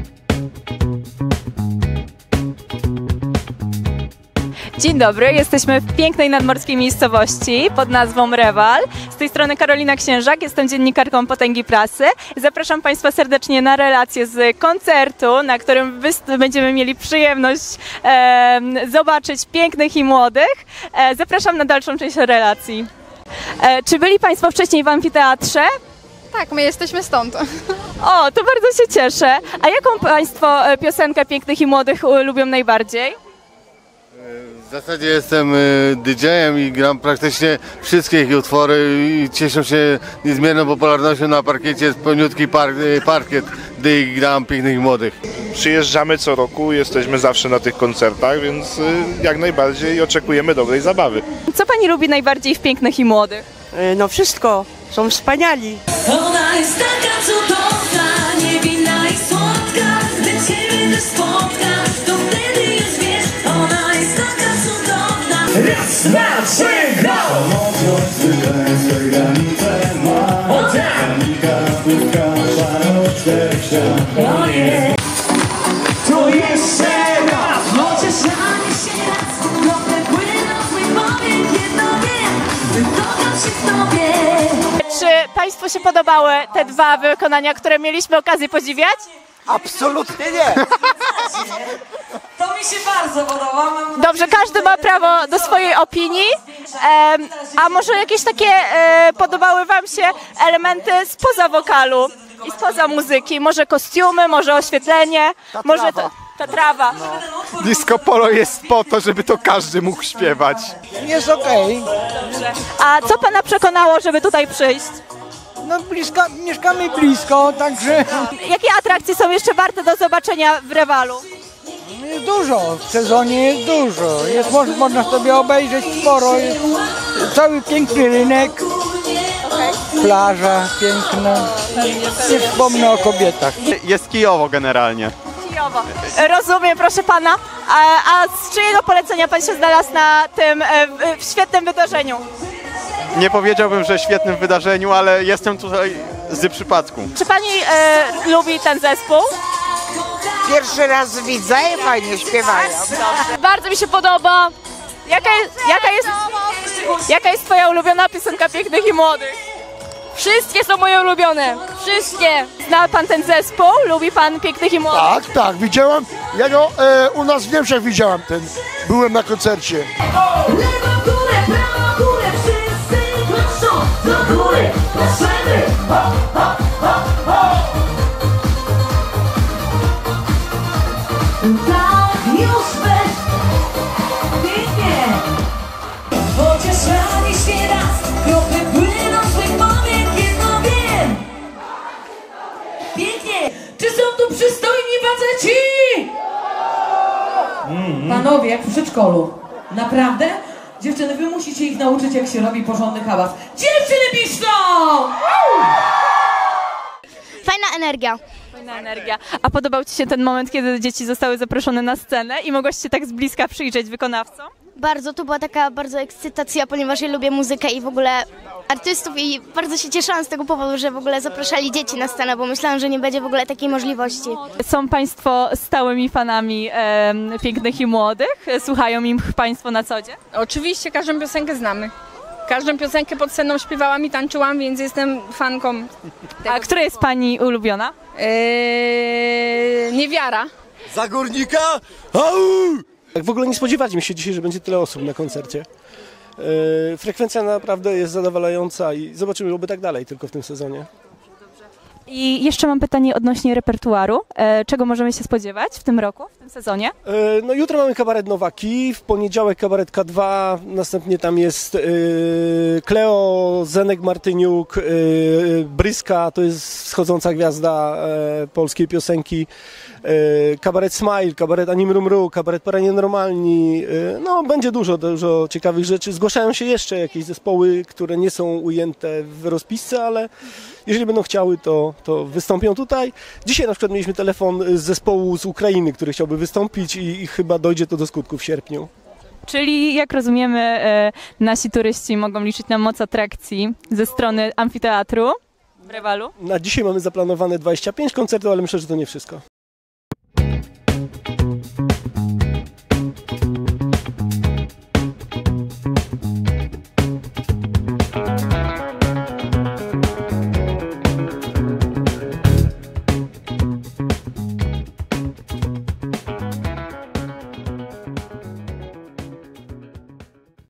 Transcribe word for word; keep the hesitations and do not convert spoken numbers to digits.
Dzień dobry, jesteśmy w pięknej nadmorskiej miejscowości pod nazwą Rewal. Z tej strony Karolina Księżak, jestem dziennikarką Potęgi Prasy. Zapraszam Państwa serdecznie na relację z koncertu, na którym będziemy mieli przyjemność e, zobaczyć pięknych i młodych. E, zapraszam na dalszą część relacji. E, czy byli Państwo wcześniej w amfiteatrze? Tak, my jesteśmy stąd. O, to bardzo się cieszę. A jaką Państwo piosenkę pięknych i młodych lubią najbardziej? W zasadzie jestem didżejem i gram praktycznie wszystkie ich utwory i cieszę się niezmierną popularnością na parkiecie. Jest pełniutki par parkiet, gdy gram pięknych i młodych. Przyjeżdżamy co roku, jesteśmy zawsze na tych koncertach, więc jak najbardziej oczekujemy dobrej zabawy. Co Pani lubi najbardziej w pięknych i młodych? No wszystko, są wspaniali. Ona jest taka cudowna, niewinna i słodka, gdy Ciebie też spotka, to wtedy już wiesz, ona jest taka cudowna. Raz, dwa, trzy, go! Samotność zwyklęsłe granice ma, o tak! Panika, płytka, szarość, wszechświat. O nie! To jeszcze raz! Chociaż ani się raz, krople płyną z mych powiek, jedno wiem, wykocham się w Tobie. Czy Państwu się podobały te dwa wykonania, które mieliśmy okazję podziwiać? Absolutnie nie! To mi się bardzo podoba. Mam Dobrze, każdy ma prawo do swojej opinii. Em, a może jakieś takie e, podobały Wam się elementy spoza wokalu i spoza muzyki? Może kostiumy, może oświetlenie, Ta może trawa. to, ta trawa. No. Disco polo jest po to, żeby to każdy mógł śpiewać. Jest okej. A co Pana przekonało, żeby tutaj przyjść? No blisko, mieszkamy blisko, także Jakie atrakcje są jeszcze warte do zobaczenia w Rewalu? jest dużo, w sezonie jest dużo. Jest, mo można sobie obejrzeć sporo, jest cały piękny rynek, plaża piękna. Nie wspomnę o kobietach. Jest kijowo generalnie. Kijowo. Rozumiem, proszę Pana. A, a z czyjego polecenia Pan się znalazł na tym e, w, w świetnym wydarzeniu? Nie powiedziałbym, że świetnym wydarzeniu, ale jestem tutaj z przypadku. Czy Pani e, lubi ten zespół? Pierwszy raz widzę i fajnie śpiewają. Bardzo mi się podoba. Jaka jest, jaka jest, jaka jest Twoja ulubiona piosenka pięknych i młodych? Wszystkie są moje ulubione. Wszystkie. Zna Pan ten zespół? Lubi Pan pięknych i młodych? Tak, tak, widziałam. Ja go e, u nas w Niemczech widziałam ten. Byłem na koncercie. Lewa w górę, prawa w górę, wszyscy proszą do góry, poszemy, ho, ho, ho, ho. Tak, już weź, pięknie. Chociaż rani się raz, krople płyną z mych powiek, jedno wiem. Pięknie. Czy są tu przystojni faceci? Panowie, jak w przedszkolu. Naprawdę? Dziewczyny, wy musicie ich nauczyć, jak się robi porządny hałas. Dziewczyny piszczą! Fajna energia. Fajna energia. A podobał Ci się ten moment, kiedy dzieci zostały zaproszone na scenę i mogłaś się tak z bliska przyjrzeć wykonawcom? Bardzo, to była taka bardzo ekscytacja, ponieważ ja lubię muzykę i w ogóle artystów i bardzo się cieszyłam z tego powodu, że w ogóle zapraszali dzieci na scenę, bo myślałam, że nie będzie w ogóle takiej możliwości. Są Państwo stałymi fanami e, pięknych i młodych? Słuchają im Państwo na co dzień? Oczywiście, każdą piosenkę znamy. Każdą piosenkę pod sceną śpiewałam i tańczyłam, więc jestem fanką tego. A która jest Pani ulubiona? Eee, niewiara. Za górnika? Au! Tak w ogóle nie spodziewaliśmy się dzisiaj, że będzie tyle osób na koncercie. Yy, frekwencja naprawdę jest zadowalająca i zobaczymy, oby tak dalej tylko w tym sezonie. I jeszcze mam pytanie odnośnie repertuaru. E, czego możemy się spodziewać w tym roku, w tym sezonie? Yy, no jutro mamy kabaret Nowaki, w poniedziałek kabaret K dwa, następnie tam jest yy, Kleo, Zenek Martyniuk, yy, Bryska, to jest wschodząca gwiazda yy, polskiej piosenki. Kabaret Smile, kabaret Anim Rumru, kabaret Paranienormalni, no będzie dużo, dużo ciekawych rzeczy. Zgłaszają się jeszcze jakieś zespoły, które nie są ujęte w rozpisce, ale jeżeli będą chciały, to, to wystąpią tutaj. Dzisiaj na przykład mieliśmy telefon z zespołu z Ukrainy, który chciałby wystąpić i, i chyba dojdzie to do skutku w sierpniu. Czyli jak rozumiemy, e, nasi turyści mogą liczyć na moc atrakcji ze strony amfiteatru w Rewalu? Na dzisiaj mamy zaplanowane dwadzieścia pięć koncertów, ale myślę, że to nie wszystko. Thank